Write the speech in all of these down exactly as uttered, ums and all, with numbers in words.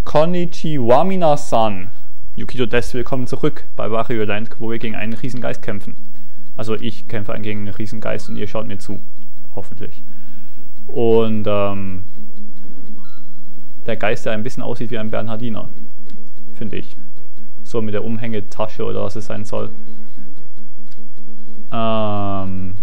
Konnichiwa Minasan. Yukito Des, willkommen zurück bei Wario Land, wo wir gegen einen Riesengeist kämpfen. Also ich kämpfe gegen einen Riesengeist und ihr schaut mir zu. Hoffentlich. Und ähm, der Geist, der ein bisschen aussieht wie ein Bernhardiner. Finde ich. So mit der Umhängetasche oder was es sein soll. Ähm,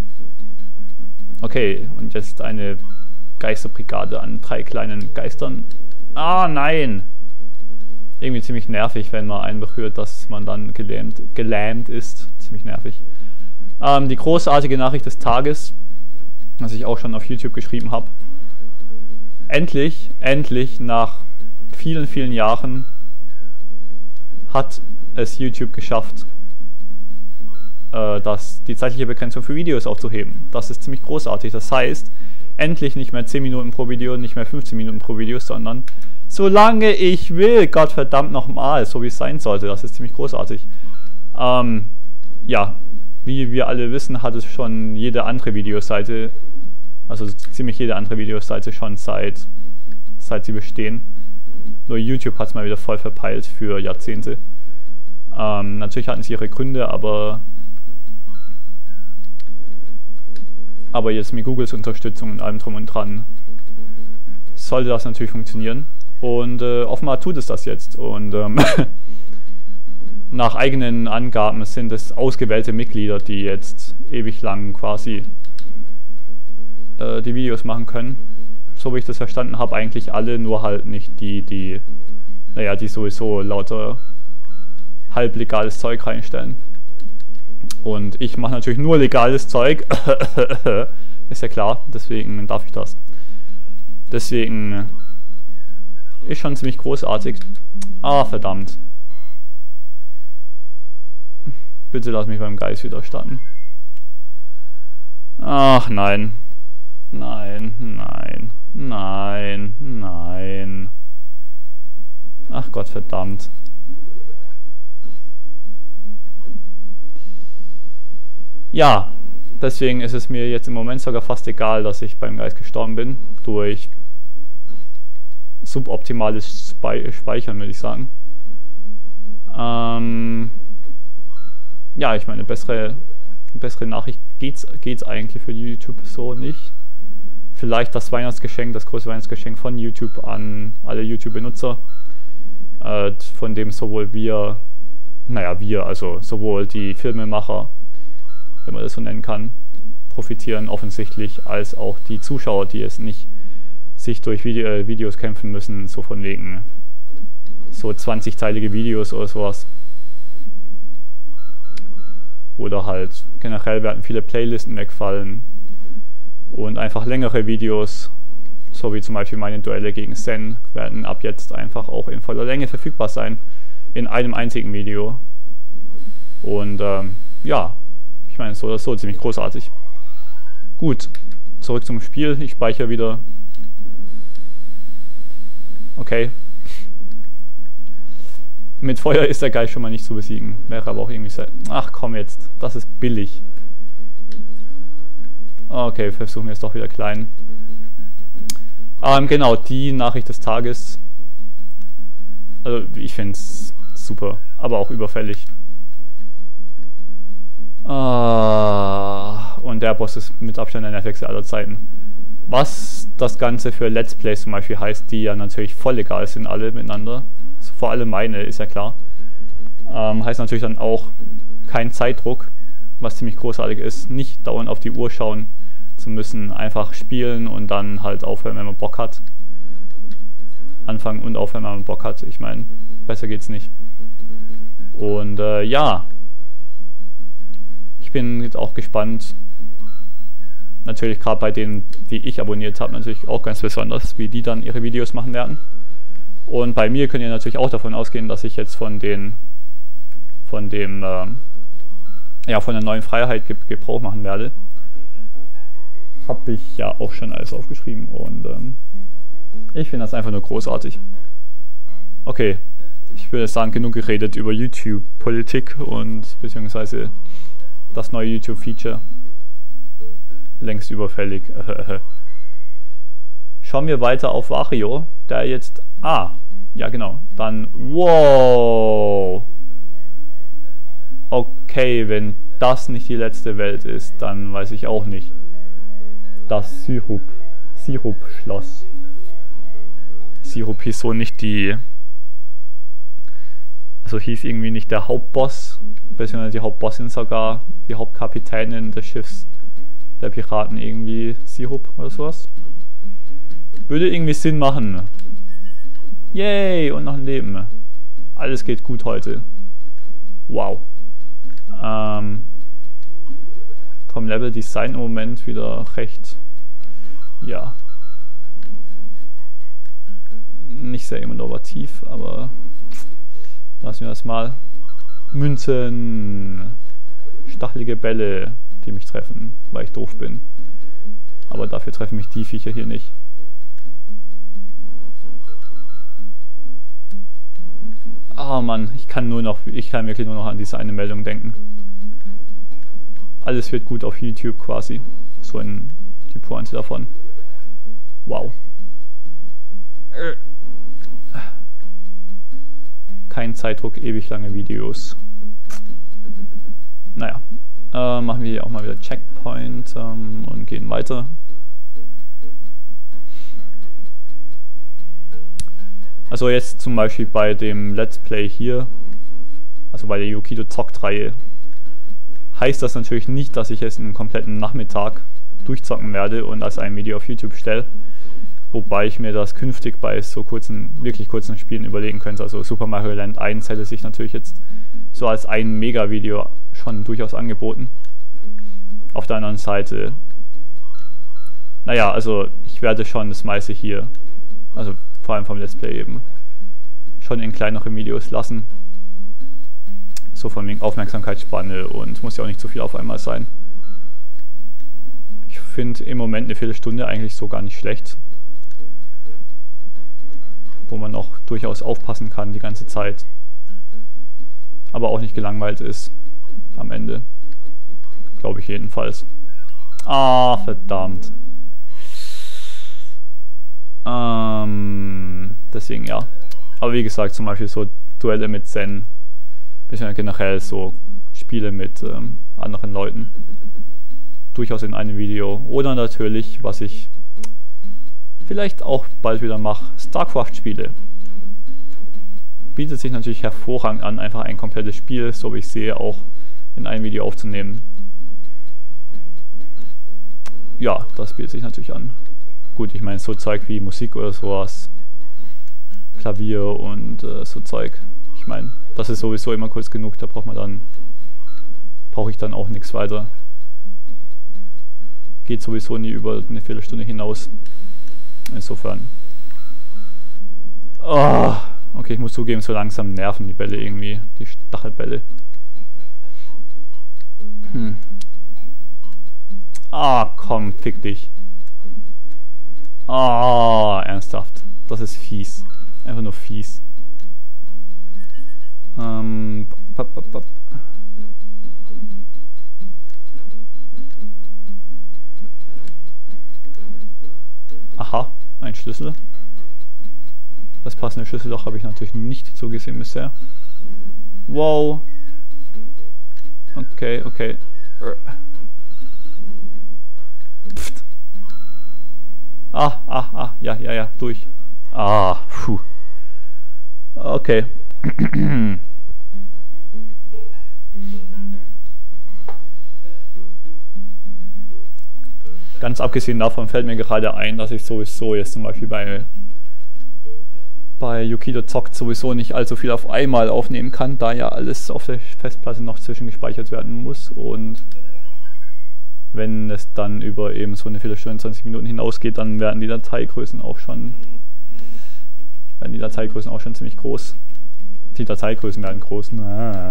okay, und jetzt eine Geisterbrigade an drei kleinen Geistern. Ah, nein! Irgendwie ziemlich nervig, wenn man einen berührt, dass man dann gelähmt, gelähmt ist. Ziemlich nervig. Ähm, die großartige Nachricht des Tages, was ich auch schon auf YouTube geschrieben habe. Endlich, endlich, nach vielen, vielen Jahren hat es YouTube geschafft, äh, das, die zeitliche Begrenzung für Videos aufzuheben. Das ist ziemlich großartig. Das heißt, endlich nicht mehr zehn Minuten pro Video, nicht mehr fünfzehn Minuten pro Video, sondern solange ich will, Gottverdammt nochmal, so wie es sein sollte. Das ist ziemlich großartig. Ähm, ja, wie wir alle wissen, hat es schon jede andere Videoseite, also ziemlich jede andere Videoseite schon seit, seit sie bestehen. Nur YouTube hat es mal wieder voll verpeilt für Jahrzehnte. Ähm, natürlich hatten sie ihre Gründe, aber aber jetzt mit Googles Unterstützung und allem drum und dran sollte das natürlich funktionieren. Und äh, offenbar tut es das jetzt. Und ähm, nach eigenen Angaben sind es ausgewählte Mitglieder, die jetzt ewig lang quasi äh, die Videos machen können. So wie ich das verstanden habe, eigentlich alle, nur halt nicht die, die, naja, die sowieso lauter halblegales Zeug reinstellen. Und ich mache natürlich nur legales Zeug, ist ja klar, deswegen darf ich das. Deswegen ist schon ziemlich großartig. Ah, verdammt. Bitte lass mich beim Geist wieder starten. Ach nein. Nein, nein, nein, nein. Ach Gott, verdammt. Ja, deswegen ist es mir jetzt im Moment sogar fast egal, dass ich beim Geist gestorben bin. Durch suboptimales Spe- Speichern, würde ich sagen. Ähm, ja, ich meine, bessere, bessere Nachricht geht's, geht's eigentlich für YouTube so nicht. Vielleicht das Weihnachtsgeschenk, das große Weihnachtsgeschenk von YouTube an alle YouTube-Benutzer, äh, von dem sowohl wir, naja, wir, also sowohl die Filmemacher, wenn man das so nennen kann, profitieren offensichtlich, als auch die Zuschauer, die es nicht sich durch Video, äh, Videos kämpfen müssen, so von wegen so zwanzigteilige Videos oder sowas. Oder halt generell werden viele Playlisten wegfallen und einfach längere Videos, so wie zum Beispiel meine Duelle gegen Zen, werden ab jetzt einfach auch in voller Länge verfügbar sein, in einem einzigen Video. Und ähm, ja, ich meine, so oder so ziemlich großartig. Gut, zurück zum Spiel. Ich speichere wieder. Okay. Mit Feuer ist der Geist schon mal nicht zu besiegen. Wäre aber auch irgendwie sehr... Ach komm jetzt, das ist billig. Okay, versuchen wir es doch wieder klein. Ähm, genau, die Nachricht des Tages. Also ich finde es super, aber auch überfällig. Ah, und der Boss ist mit Abstand der nervigste aller Zeiten. Was das Ganze für Let's Plays zum Beispiel heißt, die ja natürlich voll legal sind, alle miteinander. Vor allem meine, ist ja klar. Ähm, heißt natürlich dann auch kein Zeitdruck, was ziemlich großartig ist. Nicht dauernd auf die Uhr schauen zu müssen, einfach spielen und dann halt aufhören, wenn man Bock hat. Anfangen und aufhören, wenn man Bock hat. Ich meine, besser geht's nicht. Und äh, ja. Ich bin jetzt auch gespannt, natürlich gerade bei denen, die ich abonniert habe, natürlich auch ganz besonders, wie die dann ihre Videos machen werden. Und bei mir könnt ihr natürlich auch davon ausgehen, dass ich jetzt von den, von dem, ähm, ja, von der neuen Freiheit Gebrauch machen werde. Habe ich ja auch schon alles aufgeschrieben und ähm, ich finde das einfach nur großartig. Okay, ich würde sagen, genug geredet über YouTube-Politik und beziehungsweise das neue YouTube-Feature. Längst überfällig. Schauen wir weiter auf Wario, der jetzt... Ah, Ja, genau. Dann, wow. Okay, wenn das nicht die letzte Welt ist, dann weiß ich auch nicht. Das Sirup. Sirup-Schloss. Sirup hieß so nicht die... Also hieß irgendwie nicht der Hauptboss, beziehungsweise die Hauptbossin sogar, die Hauptkapitänin des Schiffs der Piraten irgendwie Sirup oder sowas. Würde irgendwie Sinn machen. Yay, und noch ein Leben. Alles geht gut heute. Wow. Ähm, vom Level Design im Moment wieder recht, ja, nicht sehr innovativ, aber lassen wir das mal. Münzen, stachelige Bälle, die mich treffen, weil ich doof bin. Aber dafür treffen mich die Viecher hier nicht. Ah, oh Mann, ich kann nur noch, ich kann wirklich nur noch an diese eine Meldung denken. Alles wird gut auf YouTube quasi. So in die Pointe davon. Wow. Kein Zeitdruck, ewig lange Videos. Naja, äh, machen wir hier auch mal wieder Checkpoint ähm, und gehen weiter. Also jetzt zum Beispiel bei dem Let's Play hier, also bei der Yukido Zockt-Reihe, heißt das natürlich nicht, dass ich jetzt einen kompletten Nachmittag durchzocken werde und als ein Video auf YouTube stelle. Wobei ich mir das künftig bei so kurzen, wirklich kurzen Spielen überlegen könnte. Also Super Mario Land eins hätte sich natürlich jetzt so als ein Mega-Video schon durchaus angeboten. Auf der anderen Seite, naja, also ich werde schon das meiste hier, also vor allem vom Let's Play eben, schon in kleinere Videos lassen. So von wegen Aufmerksamkeitsspanne und muss ja auch nicht zu viel auf einmal sein. Ich finde im Moment eine Viertelstunde eigentlich so gar nicht schlecht. Wo man auch durchaus aufpassen kann die ganze Zeit. Aber auch nicht gelangweilt ist am Ende. Glaube ich jedenfalls. Ah, verdammt. Ähm, deswegen ja. Aber wie gesagt, zum Beispiel so Duelle mit Zen, bisschen generell so Spiele mit ähm, anderen Leuten, durchaus in einem Video. Oder natürlich, was ich vielleicht auch bald wieder mache, StarCraft-Spiele. Bietet sich natürlich hervorragend an, einfach ein komplettes Spiel, so wie ich sehe, auch in ein Video aufzunehmen. Ja, das bietet sich natürlich an. Gut, ich meine, so Zeug wie Musik oder sowas, Klavier und äh, so Zeug. Ich meine, das ist sowieso immer kurz genug, da braucht man dann, brauche ich dann auch nichts weiter. Geht sowieso nie über eine Viertelstunde hinaus. Insofern. Oh, okay, ich muss zugeben, so langsam nerven die Bälle irgendwie, die Stachelbälle. Hm. Ah, komm, fick dich. Ah, ernsthaft. Das ist fies. Einfach nur fies. Ähm. Pop, pop, pop. Aha, ein Schlüssel. Das passende Schlüsselloch habe ich natürlich nicht zugesehen bisher. Wow. Okay, okay. Pft. Ah, ah, ah, ja, ja, ja, durch. Ah, puh. Okay. Ganz abgesehen davon fällt mir gerade ein, dass ich sowieso jetzt zum Beispiel bei, bei Yukido Zockt sowieso nicht allzu viel auf einmal aufnehmen kann, da ja alles auf der Festplatte noch zwischengespeichert werden muss. Und wenn es dann über eben so eine Viertelstunde, zwanzig Minuten hinausgeht, dann werden die Dateigrößen auch schon werden die Dateigrößen auch schon ziemlich groß. Die Dateigrößen werden groß. Na.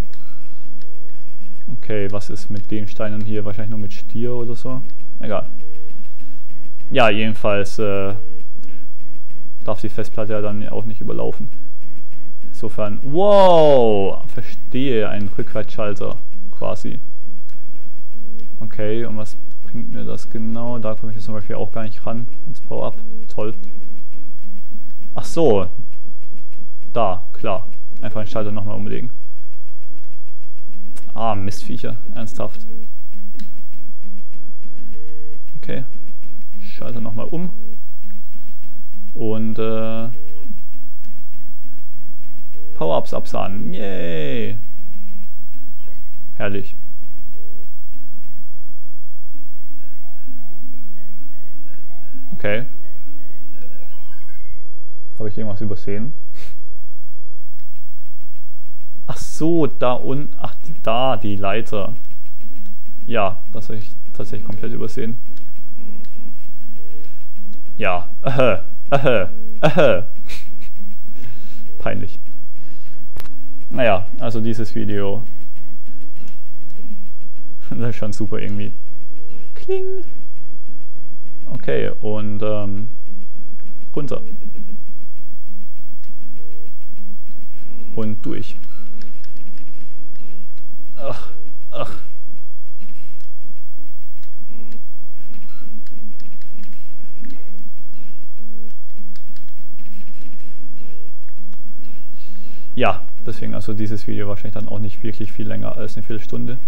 Okay, was ist mit den Steinen hier? Wahrscheinlich nur mit Stier oder so. Egal. Ja, jedenfalls äh, darf die Festplatte ja dann auch nicht überlaufen. Insofern, wow, verstehe, ein Rückwärtsschalter quasi. Okay, und was bringt mir das genau? Da komme ich jetzt zum Beispiel auch gar nicht ran. Ins Power-Up. Toll. Ach so. da, klar. Einfach den Schalter nochmal umlegen. Ah, Mistviecher, ernsthaft. Okay. Schalter nochmal um. Und äh, Power-Ups absahnen. Yay! Herrlich. Okay. Habe ich irgendwas übersehen? Ach so, da unten. Ach, da, die Leiter. Ja, das habe ich tatsächlich komplett übersehen. Ja, äh, äh, äh. Peinlich. Naja, also dieses Video. Das ist schon super irgendwie. Kling. Okay, und ähm, runter. Und durch. Ach, ach. Ja, deswegen also dieses Video wahrscheinlich dann auch nicht wirklich viel länger als eine Viertelstunde.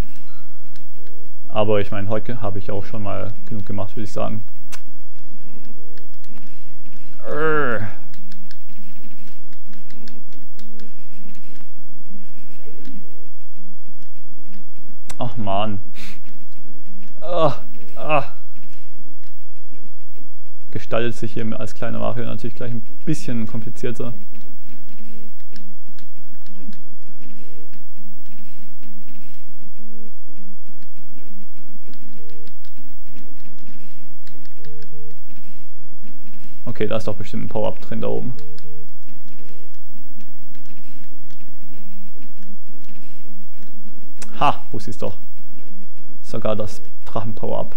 Aber ich meine, heute habe ich auch schon mal genug gemacht, würde ich sagen. Urgh. Ach man. Ah, ah. Gestaltet sich hier als kleiner Mario natürlich gleich ein bisschen komplizierter. Okay, da ist doch bestimmt ein Power-Up drin da oben. Ha, wusste ich's doch. Sogar das Drachen-Power-Up.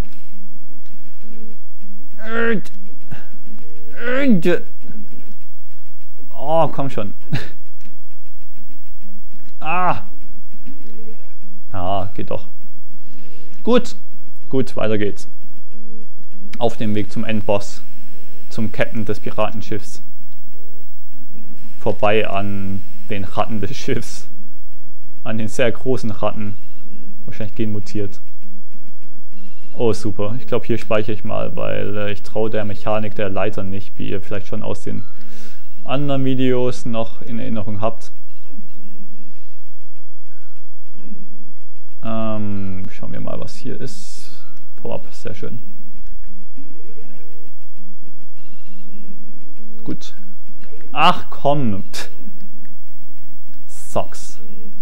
Oh, komm schon. Ah. Ah, geht doch. Gut. Gut, weiter geht's. Auf dem Weg zum Endboss. Zum Captain des Piratenschiffs. Vorbei an den Ratten des Schiffs. An den sehr großen Ratten. Wahrscheinlich genmutiert. Oh super, ich glaube hier speichere ich mal, weil äh, ich traue der Mechanik der Leiter nicht, wie ihr vielleicht schon aus den anderen Videos noch in Erinnerung habt. Ähm, schauen wir mal, was hier ist. Power-Up, sehr schön. Gut. Ach komm. Pff. Socks.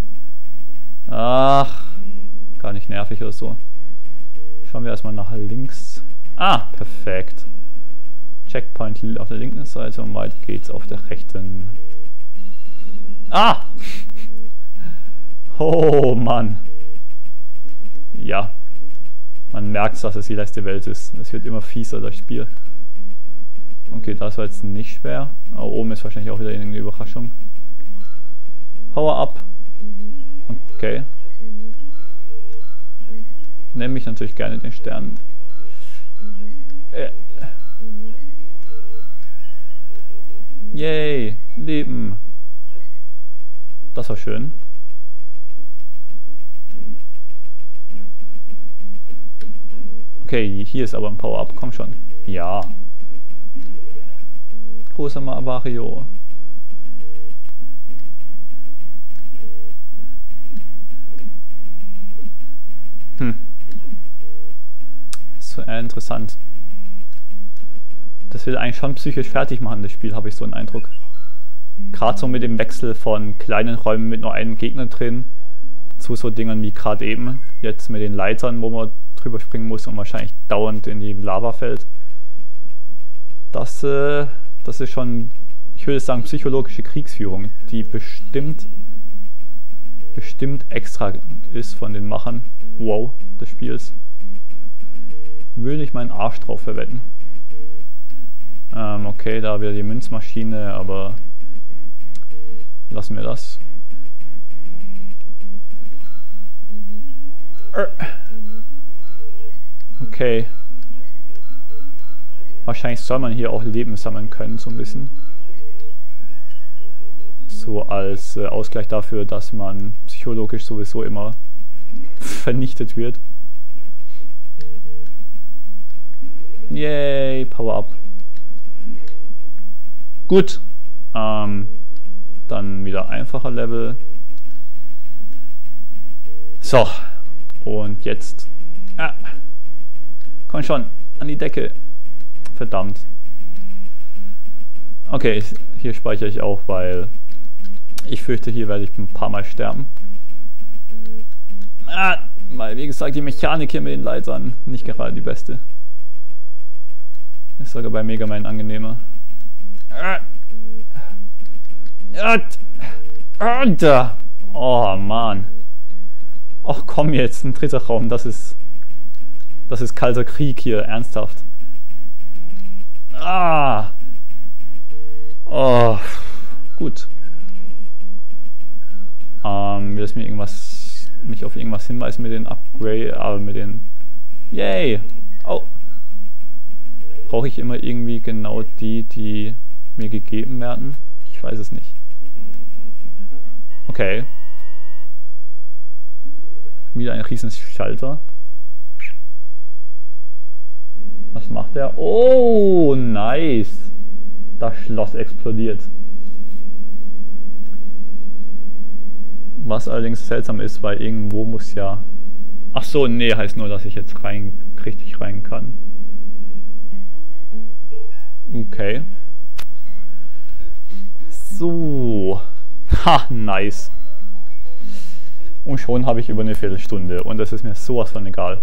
Ach. Gar nicht nervig oder so. Schauen wir erstmal nach links. Ah, perfekt. Checkpoint auf der linken Seite und weiter geht's auf der rechten. Ah! Oh Mann. Ja. Man merkt, dass es die letzte Welt ist. Es wird immer fieser, das Spiel. Okay, das war jetzt nicht schwer. Aber oben ist wahrscheinlich auch wieder eine Überraschung. Power up. Okay. Nehme ich natürlich gerne den Stern. Äh. Yay, Leben. Das war schön. Okay, hier ist aber ein Power-Up, komm schon. Ja. Großer Mario. Hm. So äh, interessant. Das will eigentlich schon psychisch fertig machen, das Spiel, habe ich so einen Eindruck. Gerade so mit dem Wechsel von kleinen Räumen mit nur einem Gegner drin zu so Dingern wie gerade eben. Jetzt mit den Leitern, wo man drüber springen muss und wahrscheinlich dauernd in die Lava fällt. Das, äh, das ist schon, ich würde sagen, psychologische Kriegsführung, die bestimmt, bestimmt extra ist von den Machern. Wow, des Spiels. Würde ich meinen Arsch drauf verwetten. Ähm, okay, da wieder die Münzmaschine, aber lassen wir das. Okay. Wahrscheinlich soll man hier auch Leben sammeln können, so ein bisschen. So als äh, Ausgleich dafür, dass man psychologisch sowieso immer vernichtet wird. Yay, Power Up. Gut. Ähm, dann wieder einfacher Level. So. Und jetzt. Ah, komm schon. An die Decke. Verdammt. Okay, hier speichere ich auch, weil ich fürchte, hier werde ich ein paar Mal sterben. Ah, weil wie gesagt, die Mechanik hier mit den Leitern nicht gerade die beste. Ist sogar bei Mega Man angenehmer. Oh Mann. Ach komm jetzt, ein dritter Raum, das ist. Das ist kalter Krieg hier, ernsthaft. Ah. Oh. Gut. Ähm, will es mir irgendwas. mich auf irgendwas hinweisen mit den Upgrade, aber mit den. Yay! Oh! Brauche ich immer irgendwie genau die, die mir gegeben werden? Ich weiß es nicht. Okay. Wieder ein riesen Schalter. Was macht der? Oh, nice! Das Schloss explodiert. Was allerdings seltsam ist, weil irgendwo muss ja... Ach so, nee, heißt nur, dass ich jetzt rein, richtig rein kann. Okay. So. Ha, nice. Und schon habe ich über eine Viertelstunde und das ist mir sowas von egal.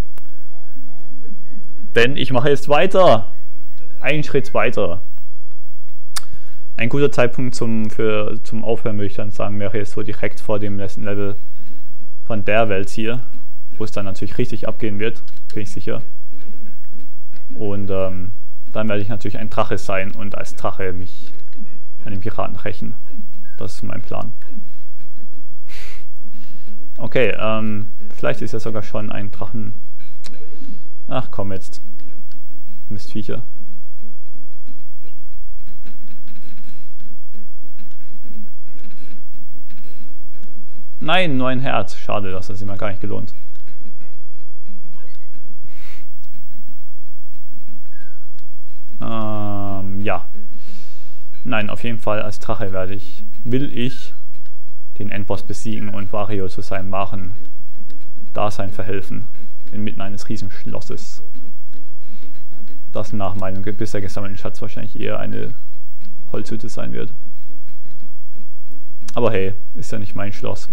Denn ich mache jetzt weiter. Einen Schritt weiter. Ein guter Zeitpunkt zum, für, zum Aufhören, würde ich dann sagen, wäre jetzt so direkt vor dem letzten Level von der Welt hier, wo es dann natürlich richtig abgehen wird, bin ich sicher. Und ähm, dann werde ich natürlich ein Drache sein und als Drache mich an den Piraten rächen. Das ist mein Plan. Okay, ähm, vielleicht ist ja sogar schon ein Drachen... Ach komm jetzt. Mistviecher. Nein, nur ein Herz. Schade, das hat sich mal gar nicht gelohnt. Ähm, ja. Nein, auf jeden Fall als Drache werde ich, will ich den Endboss besiegen und Wario zu seinem wahren Dasein verhelfen. Inmitten eines riesen Schlosses. Das nach meinem bisher gesammelten Schatz wahrscheinlich eher eine Holzhütte sein wird. Aber hey, ist ja nicht mein Schloss.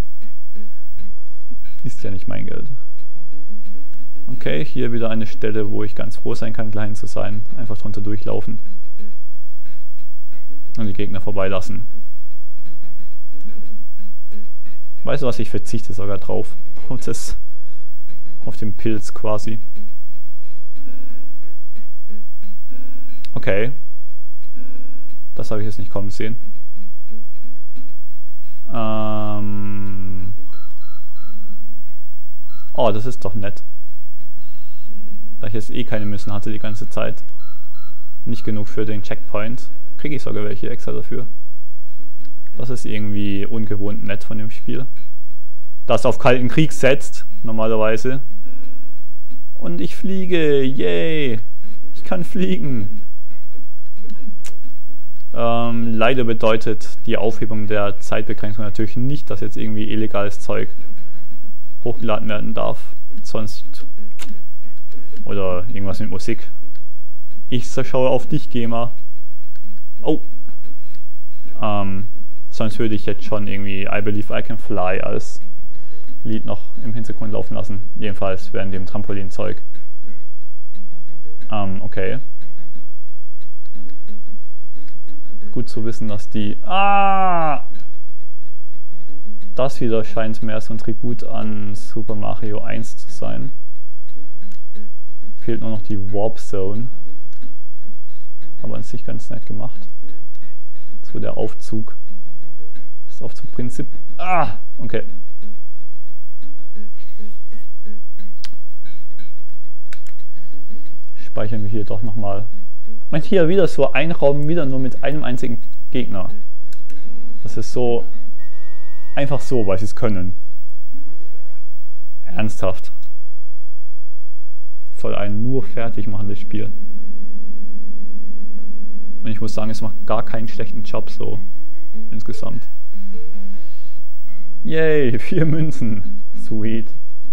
Ist ja nicht mein Geld. Okay, hier wieder eine Stelle, wo ich ganz froh sein kann, klein zu sein. Einfach drunter durchlaufen. Und die Gegner vorbeilassen. Weißt du was, ich verzichte sogar drauf. Auf, das, auf den Pilz quasi. Okay. Das habe ich jetzt nicht kommen sehen. Ähm oh, das ist doch nett. Da ich jetzt eh keine Münzen hatte die ganze Zeit. Nicht genug für den Checkpoint. Kriege ich sogar welche extra dafür. Das ist irgendwie ungewohnt nett von dem Spiel. Das auf kalten Krieg setzt, normalerweise. Und ich fliege, yay! Ich kann fliegen. Ähm, leider bedeutet die Aufhebung der Zeitbegrenzung natürlich nicht, dass jetzt irgendwie illegales Zeug hochgeladen werden darf. Sonst... Oder irgendwas mit Musik. Ich schaue auf dich, Gamer. Oh. Ähm, sonst würde ich jetzt schon irgendwie I Believe I Can Fly als Lied noch im Hintergrund laufen lassen. Jedenfalls während dem Trampolinzeug. Ähm, okay. Gut zu wissen, dass die... Ah! Das wieder scheint mehr so ein Tribut an Super Mario eins zu sein. Fehlt nur noch die Warp Zone. Aber an sich ganz nett gemacht. So der Aufzug. Das Aufzugprinzip. Ah! Okay. Speichern wir hier doch nochmal. Und hier wieder so ein Raum, wieder nur mit einem einzigen Gegner. Das ist so... Einfach so, weil sie es können. Ernsthaft. Soll einen nur fertig machen, das Spiel. Und ich muss sagen, es macht gar keinen schlechten Job so. Insgesamt. Yay, vier Münzen. Sweet.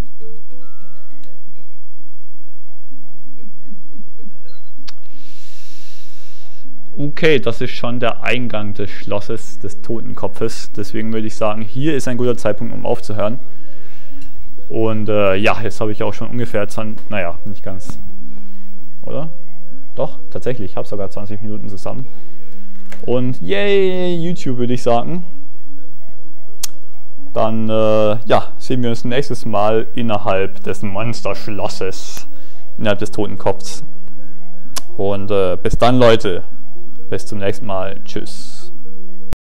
Okay, das ist schon der Eingang des Schlosses des Totenkopfes. Deswegen würde ich sagen, hier ist ein guter Zeitpunkt, um aufzuhören. Und äh, ja, jetzt habe ich auch schon ungefähr zwanzig, naja, nicht ganz. Oder? Doch, tatsächlich, ich habe sogar zwanzig Minuten zusammen. Und yay, YouTube würde ich sagen. Dann äh, ja, sehen wir uns nächstes Mal innerhalb des Monsterschlosses. Innerhalb des Totenkopfs. Und äh, bis dann, Leute. Bis zum nächsten Mal. Tschüss.